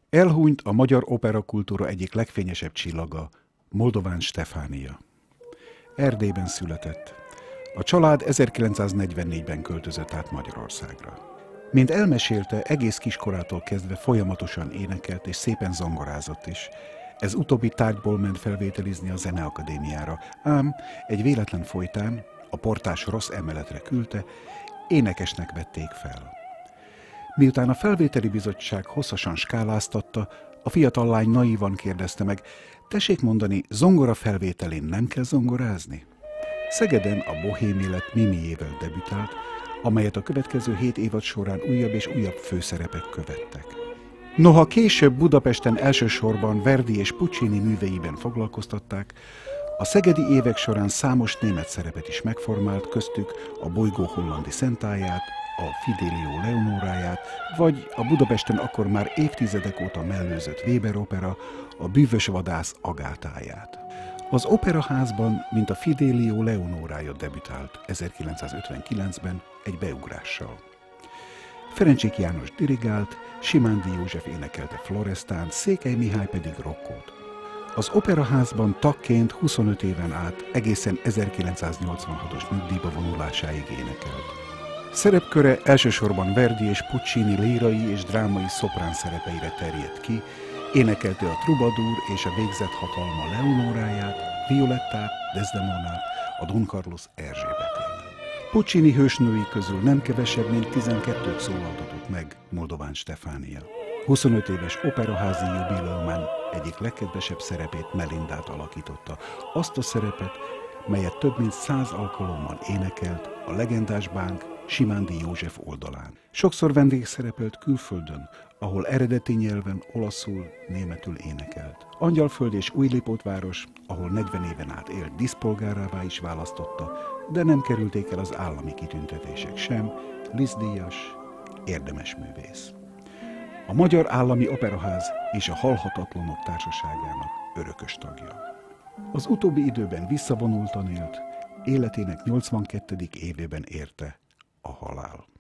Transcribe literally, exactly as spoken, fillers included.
Elhunyt a magyar operakultúra egyik legfényesebb csillaga, Moldován Stefánia. Erdélyben született. A család ezerkilencszáznegyvennégyben költözött át Magyarországra. Mint elmesélte, egész kiskorától kezdve folyamatosan énekelt és szépen zongorázott is. Ez utóbbi tárgyból ment felvételizni a Zeneakadémiára, ám egy véletlen folytán, a portás rossz emeletre küldte, énekesnek vették fel. Miután a felvételi bizottság hosszasan skáláztatta, a fiatal lány naívan kérdezte meg, tessék mondani, zongora felvételén nem kell zongorázni? Szegeden a Bohém élet Mimiével debütált, amelyet a következő hét évad során újabb és újabb főszerepek követtek. Noha később Budapesten elsősorban Verdi és Puccini műveiben foglalkoztatták, a szegedi évek során számos német szerepet is megformált, köztük a Bolygó hollandi Szentályát, a Fidelio Leonoráját, vagy a Budapesten akkor már évtizedek óta mellőzött Weber opera, a Bűvös vadász Agátáját. Az operaházban, mint a Fidelio Leonorája debütált ezerkilencszázötvenkilencben egy beugrással. Ferencsik János dirigált, Simándi József énekelte Florestánt, Székely Mihály pedig rockot. Az operaházban tagként huszonöt éven át egészen ezerkilencszáznyolcvanhatos nyugdíjba vonulásáig énekelt. Szerepköre elsősorban Verdi és Puccini lírai és drámai szoprán szerepeire terjedt ki, énekelte a Troubadour és a Végzett hatalma Leonoráját, Violettát, Desdemonát, a Don Carlos Erzsébetét. Puccini hősnői közül nem kevesebb, mint tizenkettőt szólaltatott meg Moldován Stefánia. huszonöt éves operaházi jubileumán egyik legkedvesebb szerepét, Melindát alakította. Azt a szerepet, melyet több mint száz alkalommal énekelt a legendás bánk Simándi József oldalán. Sokszor vendégszerepelt külföldön, ahol eredeti nyelven olaszul, németül énekelt. Angyalföld és Újlipótváros, ahol negyven éven át élt, díszpolgárává is választotta, de nem kerülték el az állami kitüntetések sem, Liszt-díjas, érdemes művész. A Magyar Állami Operaház és a Halhatatlanok Társaságának örökös tagja. Az utóbbi időben visszavonultan élt, életének nyolcvankettedik évében érte a halál.